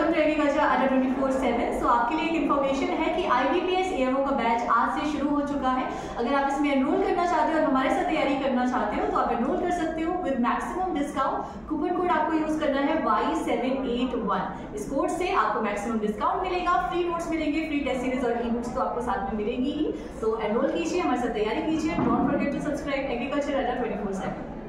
Welcome to agriculture Adda 24/7। सो आपके लिए एक इन्फॉर्मेशन है कि IBPS AMO का बैच आज से शुरू हो चुका है। अगर आप इसमें एनरोल करना चाहते हो और हमारे साथ तैयारी करना चाहते हो तो आप एनरोल कर सकते हो with maximum discount. Coupon code आपको यूज करना है Y781। इस कोड से आपको मैक्सिमम डिस्काउंट मिलेगा, फ्री नोट्स मिलेंगे, फ्री टेस्ट सीरीज और ई बुक्स तो आपको साथ में मिलेंगी ही। तो एनरोल कीजिए, हमारे साथ तैयारी कीजिए। Don't forget to subscribe agriculture Adda 24/7।